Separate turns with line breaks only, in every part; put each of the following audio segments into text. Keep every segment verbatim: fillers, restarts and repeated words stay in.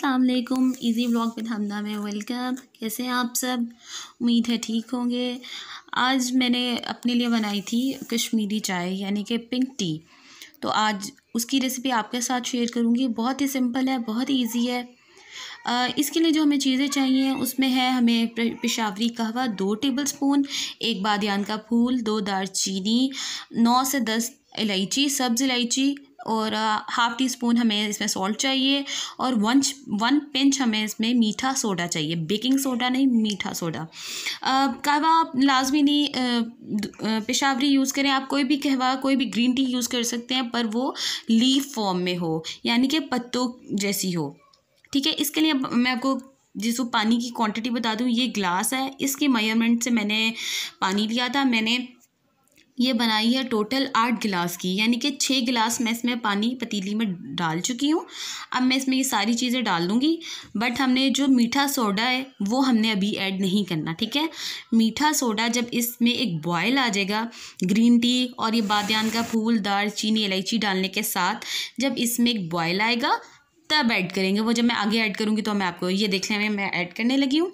अस्सलाम वालेकुम। Easy vlog with हमना में वेलकम। कैसे हैं आप सब? उम्मीद है ठीक होंगे। आज मैंने अपने लिए बनाई थी कश्मीरी चाय यानी कि पिंक टी। तो आज उसकी रेसिपी आपके साथ शेयर करूंगी। बहुत ही सिंपल है, बहुत ही ईजी है। आ, इसके लिए जो हमें चीज़ें चाहिए उसमें है हमें पेशावरी कहवा दो टेबलस्पून, एक बादियान का फूल, दो दालचीनी, नौ से दस इलायची, सब्ज़ इलायची और हाफ़ टी स्पून हमें इसमें सॉल्ट चाहिए और वन वन पिंच हमें इसमें मीठा सोडा चाहिए। बेकिंग सोडा नहीं, मीठा सोडा। कहवा आप लाजमी नहीं पेशावरी यूज़ करें, आप कोई भी कहवा कोई भी ग्रीन टी यूज़ कर सकते हैं, पर वो लीफ फॉर्म में हो यानी कि पत्तों जैसी हो। ठीक है। इसके लिए मैं आपको जिसको पानी की क्वांटिटी बता दूं, ये ग्लास है, इसके मेजरमेंट से मैंने पानी लिया था। मैंने ये बनाई है टोटल आठ गिलास की, यानी कि छः गिलास मैं इसमें पानी पतीली में डाल चुकी हूँ। अब मैं इसमें ये सारी चीज़ें डाल दूँगी, बट हमने जो मीठा सोडा है वो हमने अभी ऐड नहीं करना। ठीक है। मीठा सोडा जब इसमें एक बॉयल आ जाएगा ग्रीन टी और ये बादियान का फूल, दालचीनी, इलायची डालने के साथ, जब इसमें एक बॉयल आएगा तब ऐड करेंगे। वो जब मैं आगे ऐड करूँगी तो मैं आपको ये देख लें, मैं ऐड करने लगी हूँ।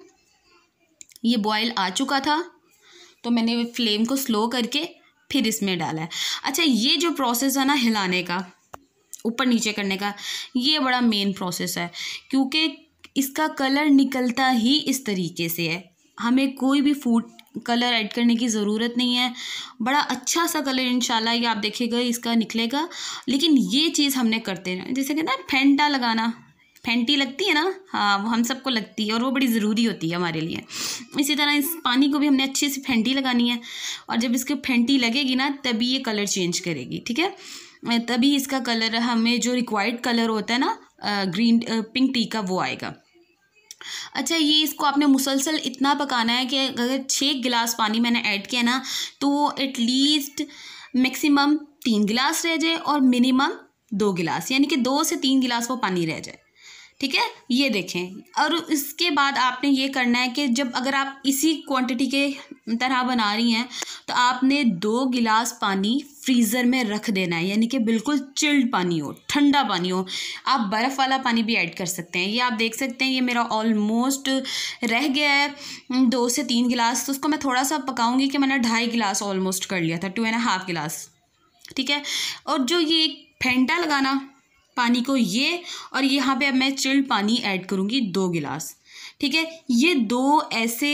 ये बॉयल आ चुका था तो मैंने फ्लेम को स्लो करके फिर इसमें डाला है। अच्छा, ये जो प्रोसेस है ना हिलाने का, ऊपर नीचे करने का, ये बड़ा मेन प्रोसेस है, क्योंकि इसका कलर निकलता ही इस तरीके से है। हमें कोई भी फूड कलर ऐड करने की ज़रूरत नहीं है। बड़ा अच्छा सा कलर इंशाल्लाह ये आप देखिएगा इसका निकलेगा। लेकिन ये चीज़ हमने करते हैं, जैसे कहते हैं फेंटा लगाना, फेंटी लगती है ना, हाँ वो हम सबको लगती है और वो बड़ी ज़रूरी होती है हमारे लिए। इसी तरह इस पानी को भी हमने अच्छी सी फेंटी लगानी है, और जब इसके फेंटी लगेगी ना तभी ये कलर चेंज करेगी। ठीक है। तभी इसका कलर हमें जो रिक्वायर्ड कलर होता है ना ग्रीन पिंक टी का वो आएगा। अच्छा, ये इसको आपने मुसलसल इतना पकाना है कि अगर छः गिलास पानी मैंने ऐड किया ना तो वो एटलीस्ट मैक्सिमम तीन गिलास रह जाए और मिनिमम दो गिलास, यानी कि दो से तीन गिलास वो पानी रह जाए। ठीक है, ये देखें। और इसके बाद आपने ये करना है कि जब अगर आप इसी क्वांटिटी के तरह बना रही हैं तो आपने दो गिलास पानी फ्रीज़र में रख देना है, यानी कि बिल्कुल चिल्ड पानी हो, ठंडा पानी हो। आप बर्फ़ वाला पानी भी ऐड कर सकते हैं। ये आप देख सकते हैं, ये मेरा ऑलमोस्ट रह गया है दो से तीन गिलास, तो उसको मैं थोड़ा सा पकाऊंगी कि मैंने ढाई गिलास ऑलमोस्ट कर लिया था, टू एंड हाफ गिलास। ठीक है। और जो ये फेंटा लगाना पानी को, ये और यहाँ पे अब मैं चिल्ड पानी ऐड करूँगी दो गिलास। ठीक है। ये दो ऐसे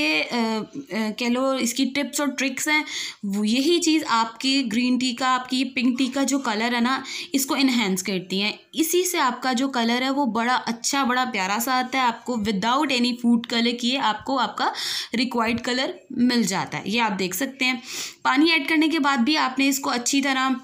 कह लो इसकी टिप्स और ट्रिक्स हैं, वो यही चीज़ आपकी ग्रीन टी का, आपकी ये पिंक टी का जो कलर है ना, इसको इन्हेंस करती हैं। इसी से आपका जो कलर है वो बड़ा अच्छा, बड़ा प्यारा सा आता है। आपको विदाउट एनी फूड कलर किए आपको आपका रिक्वायर्ड कलर मिल जाता है। ये आप देख सकते हैं। पानी ऐड करने के बाद भी आपने इसको अच्छी तरह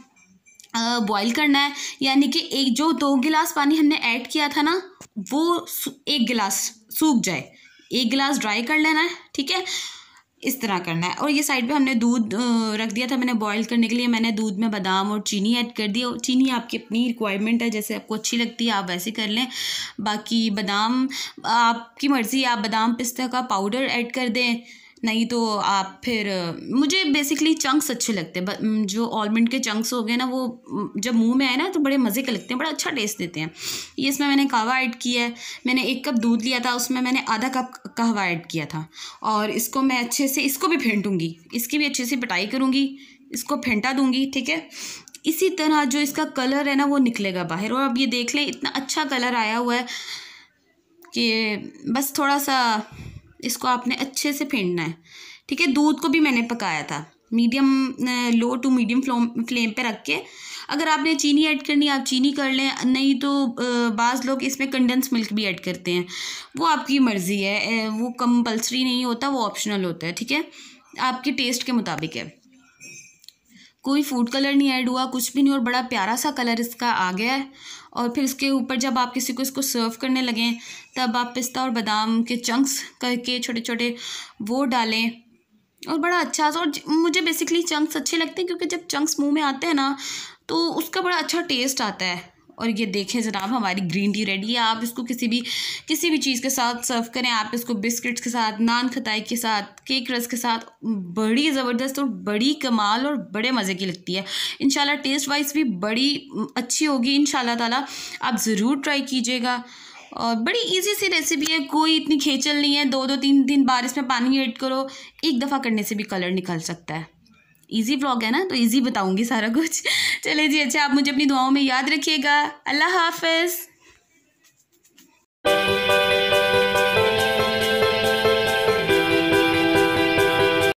बॉईल करना है, यानी कि एक जो दो गिलास पानी हमने ऐड किया था ना वो एक गिलास सूख जाए, एक गिलास ड्राई कर लेना है। ठीक है, इस तरह करना है। और ये साइड पे हमने दूध रख दिया था मैंने बॉईल करने के लिए। मैंने दूध में बादाम और चीनी ऐड कर दी। चीनी आपकी अपनी रिक्वायरमेंट है, जैसे आपको अच्छी लगती है आप वैसे कर लें। बाकी बादाम आपकी मर्ज़ी, आप बादाम पिस्ता का पाउडर ऐड कर दें, नहीं तो आप फिर, मुझे बेसिकली चंक्स अच्छे लगते हैं, जो आलमंड के चंक्स हो गए ना, वो जब मुंह में आए ना तो बड़े मज़े के लगते हैं, बड़ा अच्छा टेस्ट देते हैं। ये इसमें मैंने कहवा ऐड किया है। मैंने एक कप दूध लिया था, उसमें मैंने आधा कप कहवा ऐड किया था, और इसको मैं अच्छे से, इसको भी फेंटूँगी, इसकी भी अच्छे से पिटाई करूँगी, इसको फेंटा दूँगी। ठीक है। इसी तरह जो इसका कलर है ना वो निकलेगा बाहर। और अब ये देख लें, इतना अच्छा कलर आया हुआ है कि बस थोड़ा सा इसको आपने अच्छे से फेंटना है। ठीक है। दूध को भी मैंने पकाया था medium, low to medium flame पे रख के। अगर आपने चीनी ऐड करनी आप चीनी कर लें, नहीं तो बाज़ लोग इसमें कंडेंस मिल्क भी ऐड करते हैं, वो आपकी मर्ज़ी है, वो कंपल्सरी नहीं होता, वो ऑप्शनल होता है। ठीक है, आपके टेस्ट के मुताबिक है। कोई फूड कलर नहीं ऐड हुआ, कुछ भी नहीं, और बड़ा प्यारा सा कलर इसका आ गया है। और फिर इसके ऊपर जब आप किसी को इसको सर्व करने लगें तब आप पिस्ता और बादाम के चंक्स करके छोटे छोटे वो डालें, और बड़ा अच्छा सा। और मुझे बेसिकली चंक्स अच्छे लगते हैं, क्योंकि जब चंक्स मुंह में आते हैं ना तो उसका बड़ा अच्छा टेस्ट आता है। और ये देखें जनाब, हमारी ग्रीन टी रेडी है। आप इसको किसी भी किसी भी चीज़ के साथ सर्व करें, आप इसको बिस्किट्स के साथ, नान खटाई के साथ, केक रस के साथ, बड़ी ज़बरदस्त और बड़ी कमाल और बड़े मज़े की लगती है। इंशाल्लाह टेस्ट वाइज भी बड़ी अच्छी होगी इंशाल्लाह ताला। आप ज़रूर ट्राई कीजिएगा। और बड़ी इजी सी रेसिपी है, कोई इतनी खेचल नहीं है। दो दो तीन तीन बार इसमें पानी ऐड करो, एक दफ़ा करने से भी कलर निकल सकता है। इजी व्लॉग है ना, तो इजी बताऊंगी सारा कुछ। चलिए जी, अच्छा आप मुझे अपनी दुआओं में याद रखिएगा। अल्लाह हाफ़िज़।